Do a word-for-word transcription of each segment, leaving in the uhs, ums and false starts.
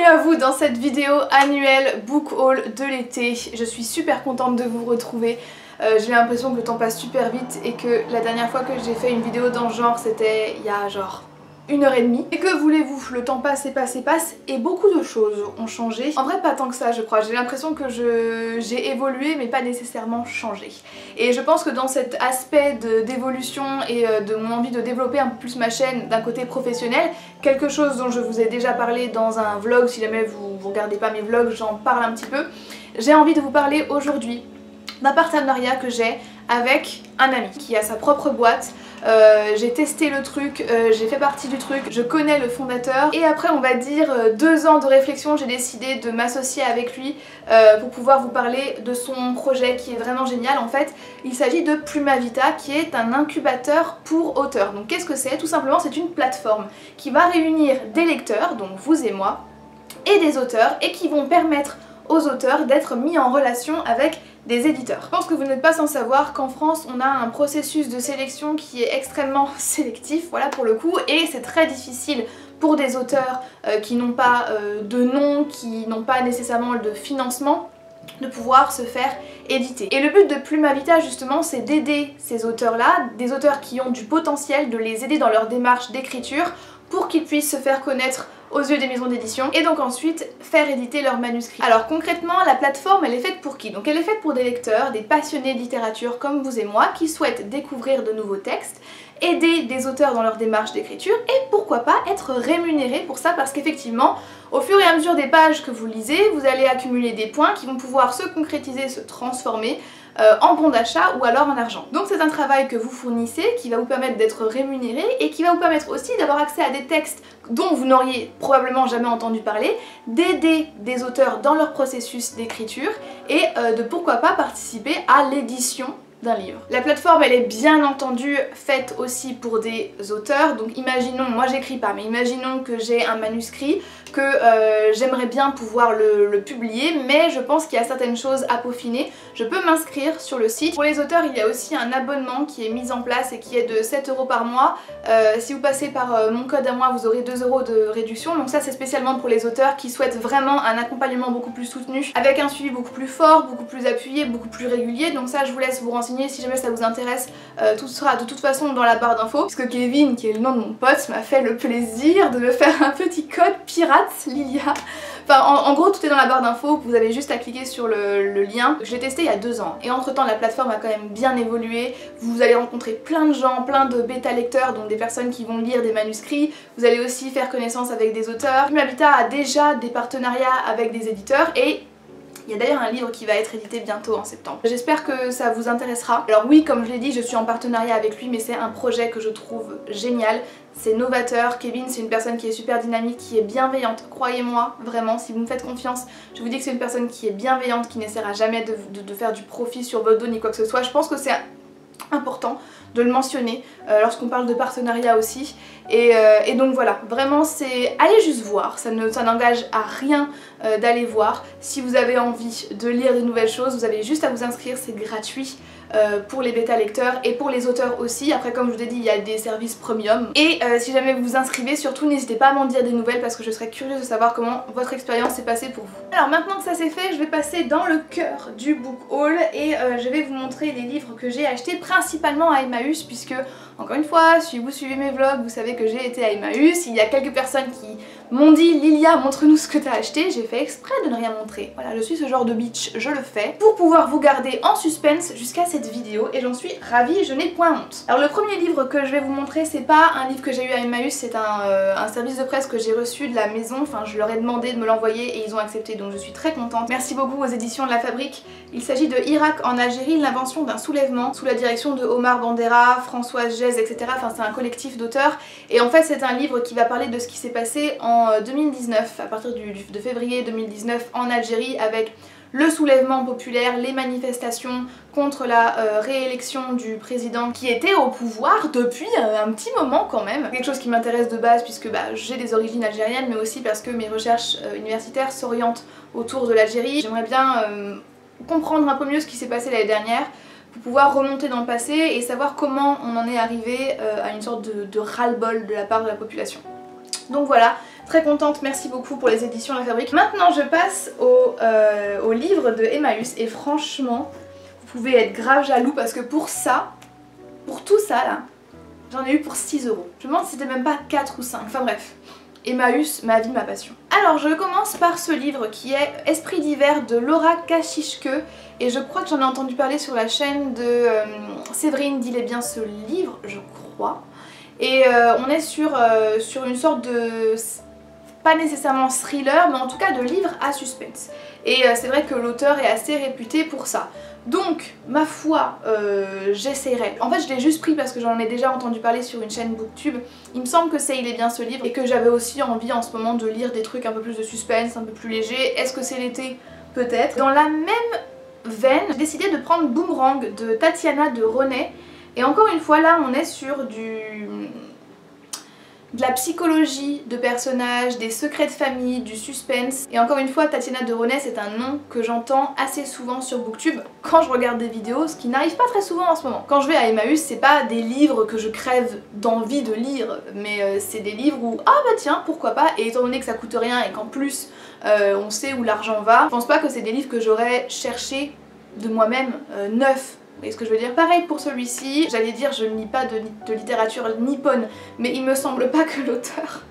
à vous dans cette vidéo annuelle book haul de l'été. Je suis super contente de vous retrouver. Euh, j'ai l'impression que le temps passe super vite et que la dernière fois que j'ai fait une vidéo dans ce genre c'était il y a genre une heure et demie. Et que voulez-vous, le temps passe et passe et passe et beaucoup de choses ont changé. En vrai pas tant que ça je crois, j'ai l'impression que je j'ai évolué mais pas nécessairement changé. Et je pense que dans cet aspect d'évolution et de mon envie de développer un peu plus ma chaîne d'un côté professionnel, quelque chose dont je vous ai déjà parlé dans un vlog, si jamais vous ne regardez pas mes vlogs j'en parle un petit peu, j'ai envie de vous parler aujourd'hui d'un partenariat que j'ai avec un ami qui a sa propre boîte. Euh, j'ai testé le truc, euh, j'ai fait partie du truc, je connais le fondateur et après on va dire euh, deux ans de réflexion j'ai décidé de m'associer avec lui euh, pour pouvoir vous parler de son projet qui est vraiment génial. En fait il s'agit de Plumavita qui est un incubateur pour auteurs. Donc qu'est-ce que c'est? Tout simplement c'est une plateforme qui va réunir des lecteurs, donc vous et moi, et des auteurs et qui vont permettre aux auteurs d'être mis en relation avec des éditeurs. Je pense que vous n'êtes pas sans savoir qu'en France on a un processus de sélection qui est extrêmement sélectif, voilà pour le coup, et c'est très difficile pour des auteurs euh, qui n'ont pas euh, de nom, qui n'ont pas nécessairement de financement, de pouvoir se faire éditer. Et le but de Plumavita justement c'est d'aider ces auteurs là, des auteurs qui ont du potentiel, de les aider dans leur démarche d'écriture pour qu'ils puissent se faire connaître aux yeux des maisons d'édition et donc ensuite faire éditer leurs manuscrits. Alors concrètement la plateforme elle est faite pour qui? Donc elle est faite pour des lecteurs, des passionnés de littérature comme vous et moi qui souhaitent découvrir de nouveaux textes, aider des auteurs dans leur démarche d'écriture et pourquoi pas être rémunérés pour ça parce qu'effectivement au fur et à mesure des pages que vous lisez vous allez accumuler des points qui vont pouvoir se concrétiser, se transformer Euh, en bon d'achat ou alors en argent. Donc c'est un travail que vous fournissez qui va vous permettre d'être rémunéré et qui va vous permettre aussi d'avoir accès à des textes dont vous n'auriez probablement jamais entendu parler, d'aider des auteurs dans leur processus d'écriture et euh, de pourquoi pas participer à l'édition d'un livre. La plateforme elle est bien entendu faite aussi pour des auteurs, donc imaginons, moi j'écris pas, mais imaginons que j'ai un manuscrit, que euh, j'aimerais bien pouvoir le, le publier, mais je pense qu'il y a certaines choses à peaufiner, je peux m'inscrire sur le site. Pour les auteurs il y a aussi un abonnement qui est mis en place et qui est de sept euros par mois. Euh, si vous passez par euh, mon code à moi vous aurez deux euros de réduction, donc ça c'est spécialement pour les auteurs qui souhaitent vraiment un accompagnement beaucoup plus soutenu, avec un suivi beaucoup plus fort, beaucoup plus appuyé, beaucoup plus régulier, donc ça je vous laisse vous renseigner si jamais ça vous intéresse. Euh, tout sera de toute façon dans la barre d'infos, puisque Kevin, qui est le nom de mon pote, m'a fait le plaisir de me faire un petit code pirate, Lilia. Enfin en, en gros tout est dans la barre d'infos, vous avez juste à cliquer sur le, le lien. Je l'ai testé il y a deux ans et entre temps la plateforme a quand même bien évolué, vous allez rencontrer plein de gens, plein de bêta lecteurs, donc des personnes qui vont lire des manuscrits, vous allez aussi faire connaissance avec des auteurs. Plumavita a déjà des partenariats avec des éditeurs et il y a d'ailleurs un livre qui va être édité bientôt en septembre. J'espère que ça vous intéressera. Alors oui, comme je l'ai dit, je suis en partenariat avec lui, mais c'est un projet que je trouve génial. C'est novateur. Kevin, c'est une personne qui est super dynamique, qui est bienveillante. Croyez-moi, vraiment, si vous me faites confiance, je vous dis que c'est une personne qui est bienveillante, qui n'essaiera jamais de, de, de faire du profit sur votre dos ni quoi que ce soit. Je pense que c'est important de le mentionner euh, lorsqu'on parle de partenariat aussi et, euh, et donc voilà, vraiment c'est allez juste voir, ça ne ça n'engage à rien euh, d'aller voir. Si vous avez envie de lire de nouvelles choses vous avez juste à vous inscrire, c'est gratuit euh, pour les bêta lecteurs et pour les auteurs aussi. Après comme je vous ai dit il y a des services premium et euh, si jamais vous vous inscrivez surtout n'hésitez pas à m'en dire des nouvelles parce que je serais curieuse de savoir comment votre expérience s'est passée pour vous. Alors maintenant que ça c'est fait je vais passer dans le cœur du book haul et euh, je vais vous montrer les livres que j'ai achetés principalement à Emmaüs puisque encore une fois si vous suivez mes vlogs vous savez que j'ai été à Emmaüs. Il y a quelques personnes qui m'ont dit Lilia montre-nous ce que t'as acheté, j'ai fait exprès de ne rien montrer. Voilà, je suis ce genre de bitch, je le fais pour pouvoir vous garder en suspense jusqu'à cette vidéo et j'en suis ravie, je n'ai point honte. Alors le premier livre que je vais vous montrer c'est pas un livre que j'ai eu à Emmaüs, c'est un, euh, un service de presse que j'ai reçu de la maison, enfin je leur ai demandé de me l'envoyer et ils ont accepté donc je suis très contente. Merci beaucoup aux éditions de La Fabrique. Il s'agit de Irak en Algérie, l'invention d'un soulèvement sous la direction de Omar Bandera, Françoise Gèze, et cetera. Enfin c'est un collectif d'auteurs et en fait c'est un livre qui va parler de ce qui s'est passé en deux mille dix-neuf, à partir du, de février deux mille dix-neuf en Algérie avec le soulèvement populaire, les manifestations contre la euh, réélection du président qui était au pouvoir depuis euh, un petit moment quand même. Quelque chose qui m'intéresse de base puisque bah, j'ai des origines algériennes mais aussi parce que mes recherches euh, universitaires s'orientent autour de l'Algérie. J'aimerais bien euh, comprendre un peu mieux ce qui s'est passé l'année dernière pour pouvoir remonter dans le passé et savoir comment on en est arrivé euh, à une sorte de, de ras-le-bol de la part de la population. Donc voilà, Très contente, merci beaucoup pour les éditions La Fabrique. Maintenant je passe au, euh, au livre de Emmaüs et franchement, vous pouvez être grave jaloux parce que pour ça, pour tout ça là, j'en ai eu pour six euros. Je me demande si c'était même pas quatre ou cinq, enfin bref. Emmaüs, ma vie, ma passion. Alors je commence par ce livre qui est Esprit d'hiver de Laura Kashishke et je crois que j'en ai entendu parler sur la chaîne de euh, Séverine D'Il est bien ce livre, je crois. Et euh, on est sur, euh, sur une sorte de... pas nécessairement thriller, mais en tout cas de livre à suspense. Et euh, c'est vrai que l'auteur est assez réputé pour ça. Donc, ma foi, euh, j'essaierai. En fait, je l'ai juste pris parce que j'en ai déjà entendu parler sur une chaîne Booktube. Il me semble que c'est Il est bien ce livre et que j'avais aussi envie en ce moment de lire des trucs un peu plus de suspense, un peu plus légers. Est-ce que c'est l'été? Peut-être. Dans la même veine, j'ai décidé de prendre Boomerang de Tatiana de René. Et encore une fois, là, on est sur du... de la psychologie de personnages, des secrets de famille, du suspense. Et encore une fois, Tatiana de René, c'est un nom que j'entends assez souvent sur Booktube quand je regarde des vidéos, ce qui n'arrive pas très souvent en ce moment. Quand je vais à Emmaüs, c'est pas des livres que je crève d'envie de lire, mais euh, c'est des livres où ah bah tiens, pourquoi pas, et étant donné que ça coûte rien et qu'en plus euh, on sait où l'argent va, je pense pas que c'est des livres que j'aurais cherché de moi-même euh, neufs. Vous voyez ce que je veux dire? Pareil pour celui-ci, j'allais dire je ne lis pas de, de littérature nippone, mais il me semble pas que l'auteur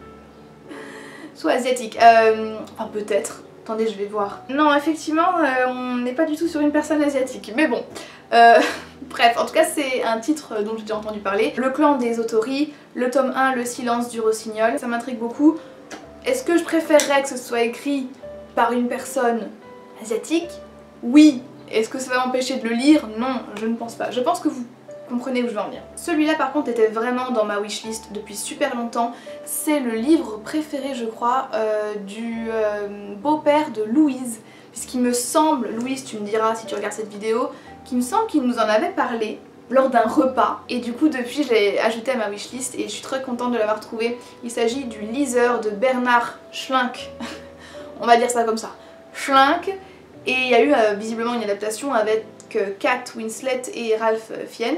soit asiatique. Euh, enfin peut-être, attendez je vais voir. Non effectivement euh, on n'est pas du tout sur une personne asiatique, mais bon. Euh, bref, en tout cas c'est un titre dont j'ai déjà entendu parler. Le clan des Otori, le tome un, Le silence du rossignol, ça m'intrigue beaucoup. Est-ce que je préférerais que ce soit écrit par une personne asiatique? Oui. Est-ce que ça va m'empêcher de le lire? Non, je ne pense pas. Je pense que vous comprenez où je veux en venir. Celui-là par contre était vraiment dans ma wishlist depuis super longtemps. C'est le livre préféré je crois euh, du euh, beau-père de Louise. Puisqu'il me semble, Louise tu me diras si tu regardes cette vidéo, qu'il me semble qu'il nous en avait parlé lors d'un repas. Et du coup depuis je l'ai ajouté à ma wishlist et je suis très contente de l'avoir trouvé. Il s'agit du Liseur de Bernard Schlink. On va dire ça comme ça. Schlink. Et il y a eu euh, visiblement une adaptation avec euh, Kate Winslet et Ralph Fiennes,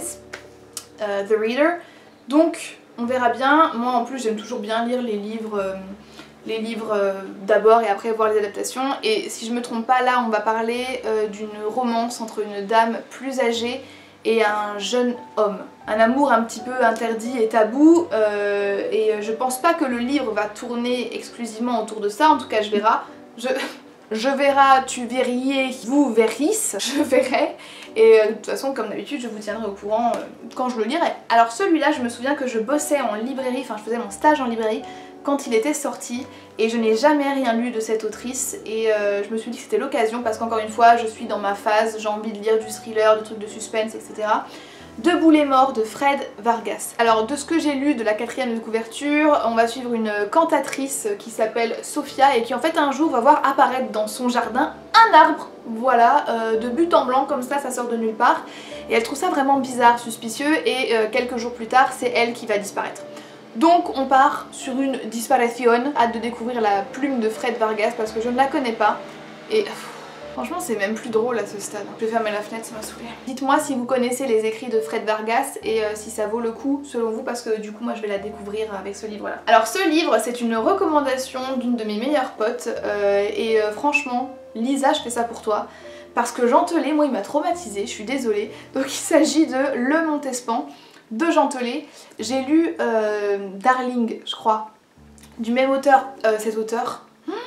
euh, The Reader. Donc on verra bien. Moi en plus j'aime toujours bien lire les livres, euh, les livres euh, d'abord et après voir les adaptations. Et si je me trompe pas, là on va parler euh, d'une romance entre une dame plus âgée et un jeune homme. Un amour un petit peu interdit et tabou euh, et je pense pas que le livre va tourner exclusivement autour de ça, en tout cas je verrai. Je... Je verrai, tu verriez, vous verrisse, je verrai. Et euh, de toute façon, comme d'habitude, je vous tiendrai au courant euh, quand je le lirai. Alors celui-là, je me souviens que je bossais en librairie, enfin je faisais mon stage en librairie quand il était sorti. Et je n'ai jamais rien lu de cette autrice. Et euh, je me suis dit que c'était l'occasion parce qu'encore une fois, je suis dans ma phase, j'ai envie de lire du thriller, du truc de suspense, et cetera. Debout les morts de Fred Vargas. Alors de ce que j'ai lu de la quatrième de couverture, on va suivre une cantatrice qui s'appelle Sophia et qui en fait un jour va voir apparaître dans son jardin un arbre, voilà, euh, de but en blanc comme ça, ça sort de nulle part. Et elle trouve ça vraiment bizarre, suspicieux et euh, quelques jours plus tard c'est elle qui va disparaître. Donc on part sur une disparition, hâte de découvrir la plume de Fred Vargas parce que je ne la connais pas et... Franchement c'est même plus drôle à ce stade. Je vais fermer la fenêtre, ça m'a saoulée. Dites-moi si vous connaissez les écrits de Fred Vargas et euh, si ça vaut le coup selon vous parce que du coup moi je vais la découvrir avec ce livre là. Alors ce livre c'est une recommandation d'une de mes meilleures potes euh, et euh, franchement Lisa je fais ça pour toi parce que Jean Telet, moi il m'a traumatisée, je suis désolée. Donc il s'agit de Le Montespan de Jean Telet. J'ai lu euh, Darling je crois du même auteur, euh, cet auteur.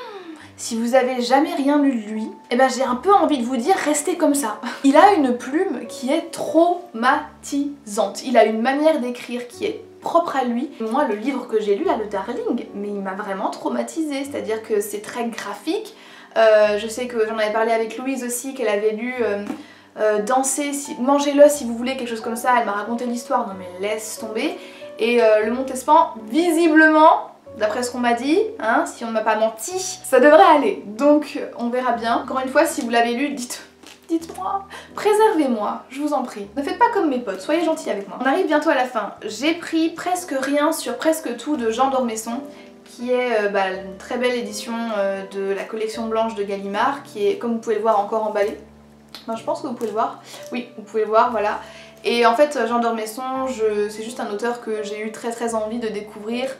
Si vous avez jamais rien lu de lui, eh ben j'ai un peu envie de vous dire restez comme ça. Il a une plume qui est traumatisante. Il a une manière d'écrire qui est propre à lui. Moi le livre que j'ai lu là, le Darling, mais il m'a vraiment traumatisée, c'est-à-dire que c'est très graphique. Euh, je sais que j'en avais parlé avec Louise aussi, qu'elle avait lu euh, euh, Danser, si... Mangez-le si vous voulez, quelque chose comme ça. Elle m'a raconté l'histoire, non mais laisse tomber. Et euh, Le Montespan, visiblement... D'après ce qu'on m'a dit, hein, si on ne m'a pas menti, ça devrait aller. Donc on verra bien. Encore une fois, si vous l'avez lu, dites, dites-moi, préservez-moi, je vous en prie. Ne faites pas comme mes potes, soyez gentils avec moi. On arrive bientôt à la fin. J'ai pris presque rien sur presque tout de Jean d'Ormesson, qui est euh, bah, une très belle édition euh, de la collection blanche de Gallimard, qui est, comme vous pouvez le voir, encore emballée. Enfin, je pense que vous pouvez le voir. Oui, vous pouvez le voir, voilà. Et en fait, Jean d'Ormesson, je... c'est juste un auteur que j'ai eu très très envie de découvrir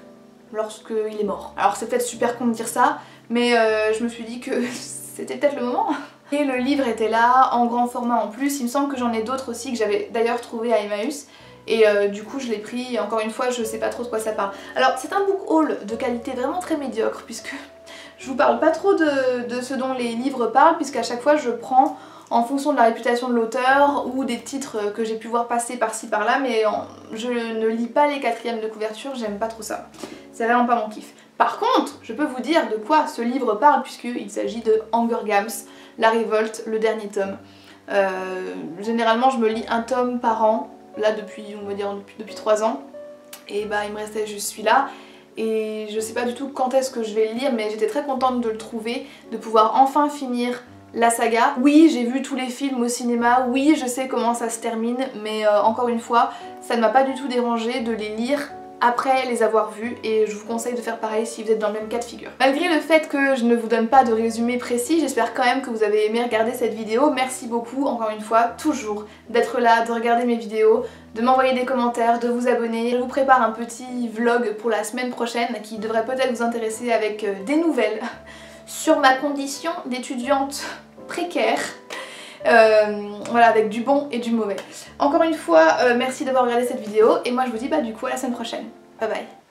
lorsqu'il est mort. Alors c'est peut-être super con de dire ça, mais euh, je me suis dit que c'était peut-être le moment. Et le livre était là, en grand format en plus, il me semble que j'en ai d'autres aussi que j'avais d'ailleurs trouvé à Emmaüs. Et euh, du coup je l'ai pris, et encore une fois je sais pas trop de quoi ça parle. Alors c'est un book haul de qualité vraiment très médiocre puisque je vous parle pas trop de, de ce dont les livres parlent, puisqu'à chaque fois je prends en fonction de la réputation de l'auteur ou des titres que j'ai pu voir passer par-ci par-là, mais en, je ne lis pas les quatrièmes de couverture, j'aime pas trop ça. C'est vraiment pas mon kiff. Par contre, je peux vous dire de quoi ce livre parle puisqu'il s'agit de Hunger Games, La Révolte, le dernier tome. Euh, généralement je me lis un tome par an, là depuis, on va dire depuis, depuis trois ans, et bah il me restait juste celui-là. Et je sais pas du tout quand est-ce que je vais le lire, mais j'étais très contente de le trouver, de pouvoir enfin finir la saga. Oui, j'ai vu tous les films au cinéma, oui, je sais comment ça se termine, mais euh, encore une fois, ça ne m'a pas du tout dérangé de les lire après les avoir vus, et je vous conseille de faire pareil si vous êtes dans le même cas de figure. Malgré le fait que je ne vous donne pas de résumé précis, j'espère quand même que vous avez aimé regarder cette vidéo. Merci beaucoup, encore une fois, toujours, d'être là, de regarder mes vidéos, de m'envoyer des commentaires, de vous abonner. Je vous prépare un petit vlog pour la semaine prochaine qui devrait peut-être vous intéresser avec des nouvelles sur ma condition d'étudiante précaire. Euh, voilà, avec du bon et du mauvais. Encore une fois, euh, merci d'avoir regardé cette vidéo et moi je vous dis bah du coup à la semaine prochaine. Bye bye.